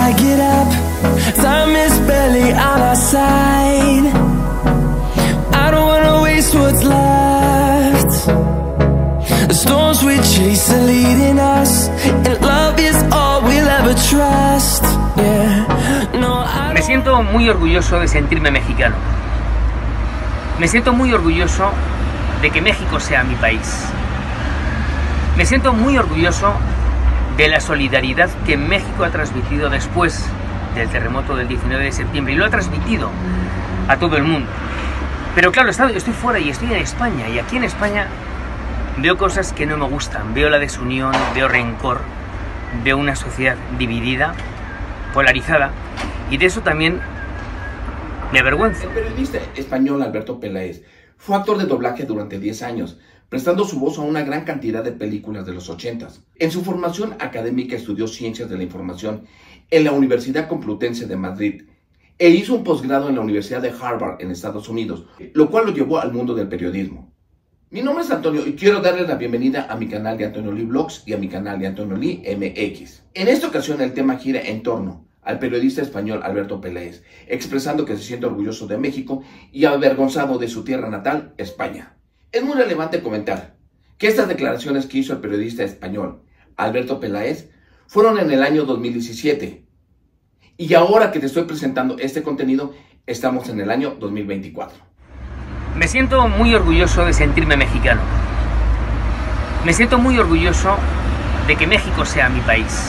I get up, time is barely on our side. I don't wanna waste what's left. The storms we chase are leading us, and love is all we'll ever trust. Yeah. No, Me siento muy orgulloso de sentirme mexicano. Me siento muy orgulloso de que México sea mi país. Me siento muy orgulloso de la solidaridad que México ha transmitido después del terremoto del 19 de septiembre y lo ha transmitido a todo el mundo. Pero claro, estoy fuera y estoy en España, y aquí en España veo cosas que no me gustan. Veo la desunión, veo rencor, veo una sociedad dividida, polarizada, y de eso también me avergüenzo. El periodista español Alberto Peláez fue actor de doblaje durante 10 años, prestando su voz a una gran cantidad de películas de los 80s. En su formación académica estudió Ciencias de la Información en la Universidad Complutense de Madrid e hizo un posgrado en la Universidad de Harvard en Estados Unidos, lo cual lo llevó al mundo del periodismo. Mi nombre es Antonio y quiero darles la bienvenida a mi canal de Antonio Lee Vlogs y a mi canal de Antonio Lee MX. En esta ocasión el tema gira en torno al periodista español Alberto Peláez, expresando que se siente orgulloso de México y avergonzado de su tierra natal, España. Es muy relevante comentar que estas declaraciones que hizo el periodista español Alberto Peláez fueron en el año 2017 y ahora que te estoy presentando este contenido estamos en el año 2024. Me siento muy orgulloso de sentirme mexicano. Me siento muy orgulloso de que México sea mi país.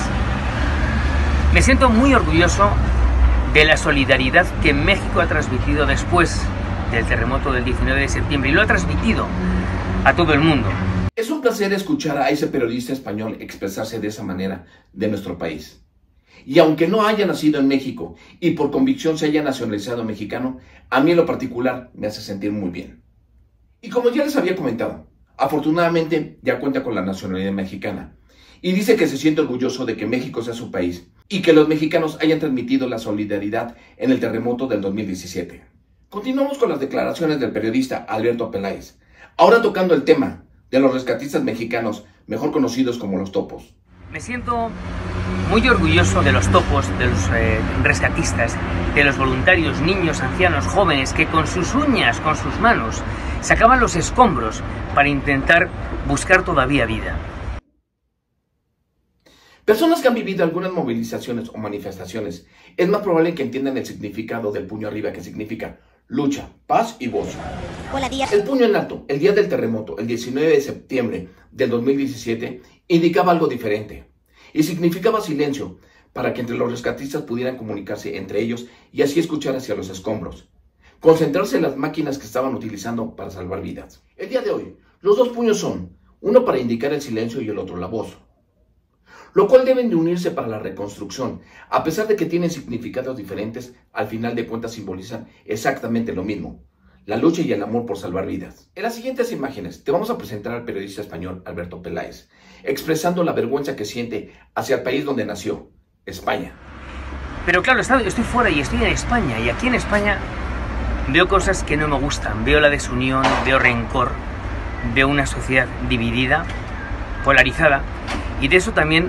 Me siento muy orgulloso de la solidaridad que México ha transmitido después del terremoto del 19 de septiembre y lo ha transmitido a todo el mundo. Es un placer escuchar a ese periodista español expresarse de esa manera de nuestro país. Y aunque no haya nacido en México y por convicción se haya nacionalizado mexicano, a mí en lo particular me hace sentir muy bien. Y como ya les había comentado, afortunadamente ya cuenta con la nacionalidad mexicana y dice que se siente orgulloso de que México sea su país y que los mexicanos hayan transmitido la solidaridad en el terremoto del 2017. Continuamos con las declaraciones del periodista Alberto Peláez, ahora tocando el tema de los rescatistas mexicanos, mejor conocidos como los topos. Me siento muy orgulloso de los topos, de los rescatistas, de los voluntarios, niños, ancianos, jóvenes, que con sus uñas, con sus manos, sacaban los escombros para intentar buscar todavía vida. Personas que han vivido algunas movilizaciones o manifestaciones, es más probable que entiendan el significado del puño arriba, que significa lucha, paz y voz. El puño en alto, el día del terremoto, el 19 de septiembre del 2017, indicaba algo diferente y significaba silencio para que entre los rescatistas pudieran comunicarse entre ellos y así escuchar hacia los escombros, concentrarse en las máquinas que estaban utilizando para salvar vidas. El día de hoy, los dos puños son, uno para indicar el silencio y el otro la voz, lo cual deben de unirse para la reconstrucción. A pesar de que tienen significados diferentes, al final de cuentas simbolizan exactamente lo mismo: la lucha y el amor por salvar vidas. En las siguientes imágenes te vamos a presentar al periodista español Alberto Peláez, expresando la vergüenza que siente hacia el país donde nació, España. Pero claro, estoy fuera y estoy en España, y aquí en España veo cosas que no me gustan. Veo la desunión, veo rencor, veo una sociedad dividida, polarizada, y de eso también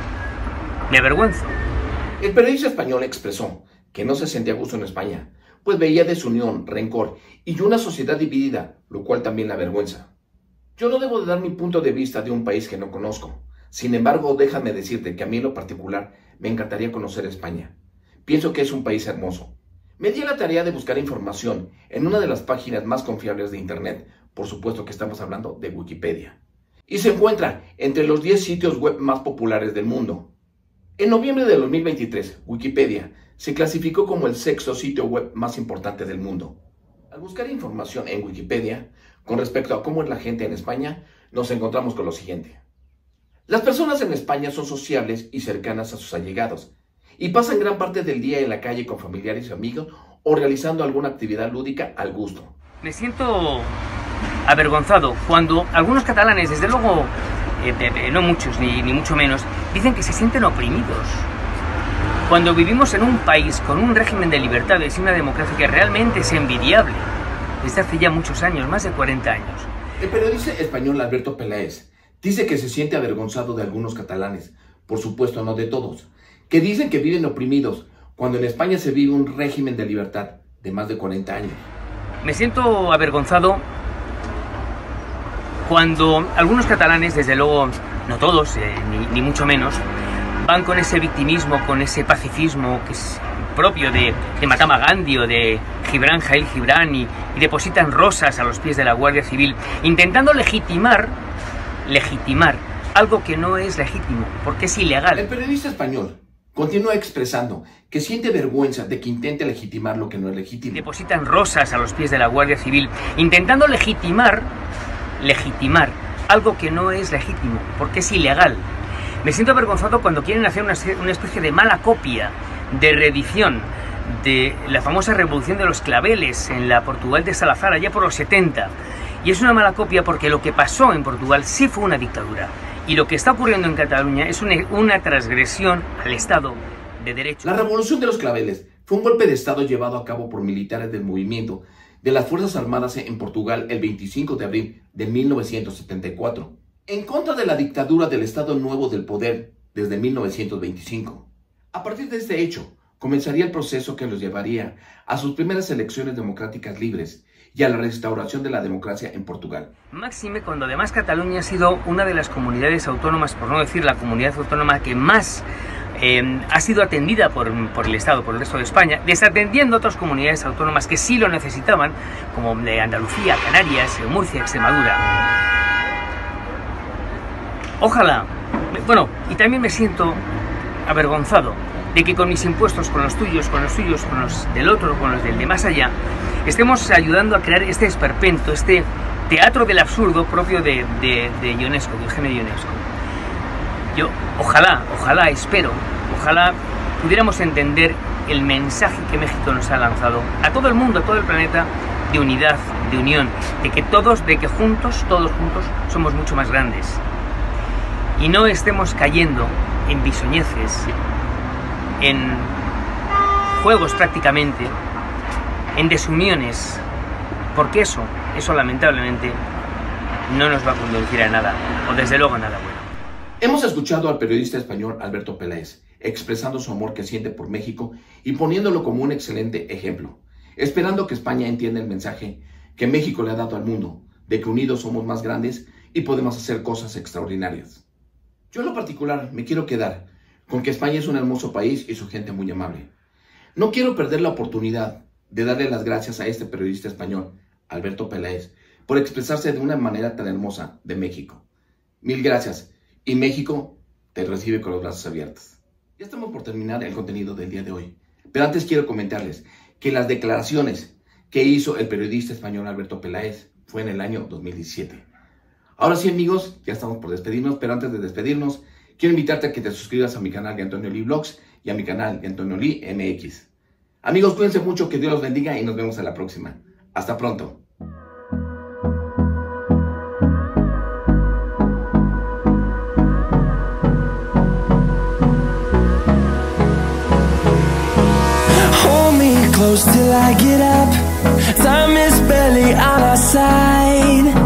me avergüenzo. El periodista español expresó que no se sentía a gusto en España, pues veía desunión, rencor y una sociedad dividida, lo cual también la avergüenza. Yo no debo de dar mi punto de vista de un país que no conozco. Sin embargo, déjame decirte que a mí en lo particular me encantaría conocer España. Pienso que es un país hermoso. Me di a la tarea de buscar información en una de las páginas más confiables de internet, por supuesto que estamos hablando de Wikipedia, y se encuentra entre los 10 sitios web más populares del mundo. En noviembre de 2023, Wikipedia se clasificó como el 6º sitio web más importante del mundo. Al buscar información en Wikipedia con respecto a cómo es la gente en España, nos encontramos con lo siguiente. Las personas en España son sociables y cercanas a sus allegados, y pasan gran parte del día en la calle con familiares y amigos o realizando alguna actividad lúdica al gusto. Me siento avergonzado cuando algunos catalanes, desde luego, no muchos ni mucho menos, dicen que se sienten oprimidos. Cuando vivimos en un país con un régimen de libertades y una democracia que realmente es envidiable, desde hace ya muchos años, más de 40 años. El periodista español Alberto Peláez dice que se siente avergonzado de algunos catalanes, por supuesto no de todos, que dicen que viven oprimidos, cuando en España se vive un régimen de libertad de más de 40 años. Me siento avergonzado cuando algunos catalanes, desde luego no todos, ni mucho menos, van con ese victimismo, con ese pacifismo que es propio de Mahatma Gandhi o de Gibran Khalil Gibran y depositan rosas a los pies de la Guardia Civil, intentando legitimar algo que no es legítimo, porque es ilegal. El periodista español continúa expresando que siente vergüenza de que intente legitimar lo que no es legítimo. Depositan rosas a los pies de la Guardia Civil, intentando legitimar algo que no es legítimo, porque es ilegal. Me siento avergonzado cuando quieren hacer una especie de mala copia, de reedición de la famosa Revolución de los Claveles en la Portugal de Salazar, allá por los 70. Y es una mala copia porque lo que pasó en Portugal sí fue una dictadura. Y lo que está ocurriendo en Cataluña es una transgresión al Estado de Derecho. La Revolución de los Claveles fue un golpe de Estado llevado a cabo por militares del movimiento de las Fuerzas Armadas en Portugal el 25 de abril de 1974, en contra de la dictadura del Estado Nuevo del Poder desde 1925. A partir de este hecho, comenzaría el proceso que los llevaría a sus primeras elecciones democráticas libres y a la restauración de la democracia en Portugal. Máxime cuando además Cataluña ha sido una de las comunidades autónomas, por no decir la comunidad autónoma que más ha sido atendida por el Estado, por el resto de España, desatendiendo otras comunidades autónomas que sí lo necesitaban, como de Andalucía, Canarias, Murcia, Extremadura. Ojalá, bueno, y también me siento avergonzado de que con mis impuestos, con los tuyos, con los del otro, con los del de más allá, estemos ayudando a crear este esperpento, este teatro del absurdo propio de Ionesco, de Eugenio Ionesco. Yo, ojalá, espero, ojalá pudiéramos entender el mensaje que México nos ha lanzado a todo el mundo, a todo el planeta, de unidad, de unión, de que todos juntos, somos mucho más grandes. Y no estemos cayendo en bisoñeces, en juegos prácticamente, en desuniones, porque eso lamentablemente no nos va a conducir a nada, o desde luego a nada bueno. Hemos escuchado al periodista español Alberto Peláez expresando su amor que siente por México y poniéndolo como un excelente ejemplo, esperando que España entienda el mensaje que México le ha dado al mundo, de que unidos somos más grandes y podemos hacer cosas extraordinarias. Yo en lo particular me quiero quedar con que España es un hermoso país y su gente muy amable. No quiero perder la oportunidad de darle las gracias a este periodista español, Alberto Peláez, por expresarse de una manera tan hermosa de México. Mil gracias, y México te recibe con los brazos abiertos. Ya estamos por terminar el contenido del día de hoy, pero antes quiero comentarles que las declaraciones que hizo el periodista español Alberto Peláez fue en el año 2017. Ahora sí, amigos, ya estamos por despedirnos, pero antes de despedirnos, quiero invitarte a que te suscribas a mi canal de Antonio Lee Vlogs y a mi canal de Antonio Lee MX. Amigos, cuídense mucho, que Dios los bendiga y nos vemos en la próxima. Hasta pronto. Hold me close till I get up. Time is barely on our side.